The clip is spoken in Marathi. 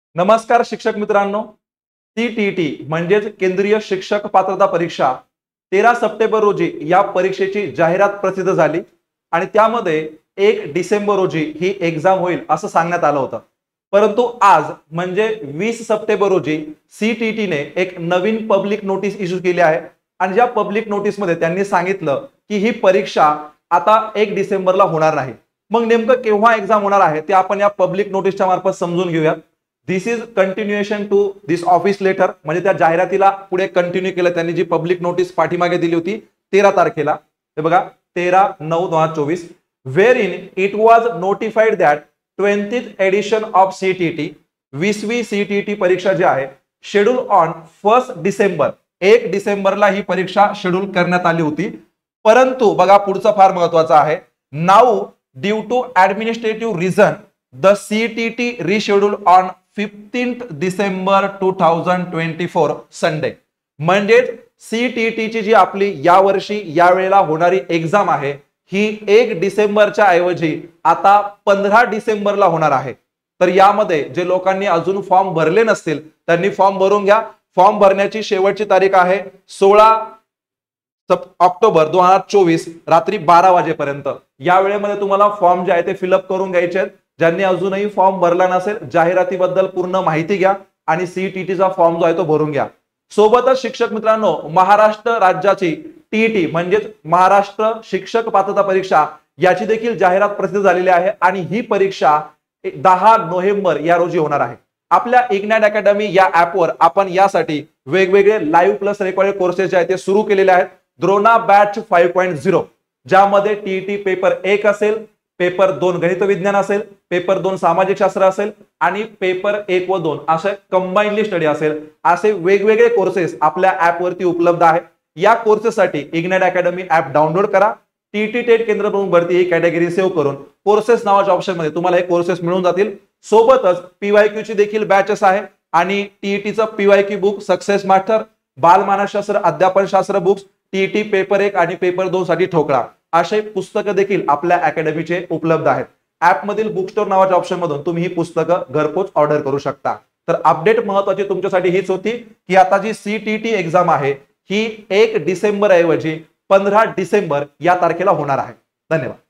नमस्कार शिक्षक मित्रांनो, सीटीटी म्हणजेच केंद्रीय शिक्षक पात्रता परीक्षा 13 सप्टेंबर रोजी या परीक्षेची जाहिरात प्रसिद्ध झाली आणि त्यामध्ये 1 डिसेंबर रोजी ही एक्झाम होईल असं सांगण्यात आलं होतं. परंतु आज म्हणजे 20 सप्टेंबर रोजी सीटीटीने एक नवीन पब्लिक नोटीस इश्यू केली आहे आणि या पब्लिक नोटीसमध्ये त्यांनी सांगितलं की ही परीक्षा आता 1 डिसेंबरला होणार नाही. मग नेमकं केव्हा एक्झाम होणार आहे ते आपण या पब्लिक नोटीसच्या मार्फत समजून घेऊयात. This is continuation to this office letter, म्हणजे त्या जाहिरातीला पुढे कंटिन्यू केलं त्यांनी. जी पब्लिक नोटीस पाठीमागे दिली होती 13 तारखेला, हे बघा 13/9/2024, where in it was notified that 20th edition of CTT, 20वी सीटीटी परीक्षा जी आहे शेड्यूल ऑन 1 डिसेंबर, 1 डिसेंबरला ही परीक्षा शेड्यूल करण्यात आली होती. परंतु बघा पुढचं फार महत्वाचं आहे, now due to administrative reason the CTT reschedule on 15th December 2024 Sunday. म्हणजे सीटीटी ची जी आपली यावर्षी यावेळेला होणारी एक्झाम आहे ही 1 डिसेंबरच्या ऐवजी आता 15 डिसेंबरला होणार आहे. तर यामध्ये जे लोकांनी अजून फॉर्म भरले नसतील त्यांनी फॉर्म भरून घ्या. फॉर्म भरण्याची शेवटची तारीख आहे 16 ऑक्टोबर 2024 रात्री 12 वाजेपर्यंत. या वेळेमध्ये तुम्हाला फॉर्म जे आहे ते फिलअप करून घ्यायचे आहेत. ज्यांनी अजूनही फॉर्म भरला नसेल जाहिरातीबद्दल पूर्ण माहिती घ्या आणि सीटीटीचा फॉर्म जो आहे तो भरून घ्या. सोबतच शिक्षक मित्रांनो, महाराष्ट्र राज्याची टीईटी म्हणजेच महाराष्ट्र शिक्षक पात्रता परीक्षा याची देखील जाहिरात प्रसिद्ध झालेली आहे आणि ही परीक्षा 10 नोव्हेंबर या रोजी होणार आहे. आपल्या इग्नाइट अकॅडमी या ऍपवर आपण यासाठी वेगवेगळे लाईव्ह प्लस रेकॉर्डेड कोर्सेस जे आहेत ते सुरू केलेले आहेत. द्रोणा बॅच 5.0 ज्यामध्ये टीईटी पेपर 1 असेल, पेपर 2 गणित विज्ञान असेल, पेपर 2 सामाजिक शास्त्र असेल आणि पेपर 1 व 2 असे कंबाइनली स्टडी असेल, असे वेगवेगळे कोर्सेस आपल्या ऍप वरती उपलब्ध आहेत. या कोर्सेससाठी इग्नाइट अकॅडमी ऍप डाउनलोड करा. टीटी टेट केंद्र प्रमुख भरती ही कॅटेगरी सेव्ह करून कोर्सेस नावाच्या ऑप्शन मध्ये तुम्हाला हे कोर्सेस मिळून जातील. सोबतच पीवायक्यू ची देखील बॅचेस आहे आणि टीईटीचं पीवायक्यू बुक, सक्सेस मास्टर, बालमानसशास्त्र, अध्यापनशास्त्र बुक्स, टीईटी पेपर 1 आणि पेपर 2 साठी ठोकळा असे पुस्तकं देखील आपल्या अकॅडमीचे उपलब्ध आहेत. ऍप मधील बुक स्टोर नावाच्या ऑप्शन मधून तुम्ही ही पुस्तकं घरपोच ऑर्डर करू शकता. तर अपडेट महत्वाची तुमच्यासाठी हीच होती की आता जी सीटीटी एक्झाम आहे ही 1 डिसेंबर ऐवजी 15 डिसेंबर या तारखेला होणार आहे. धन्यवाद.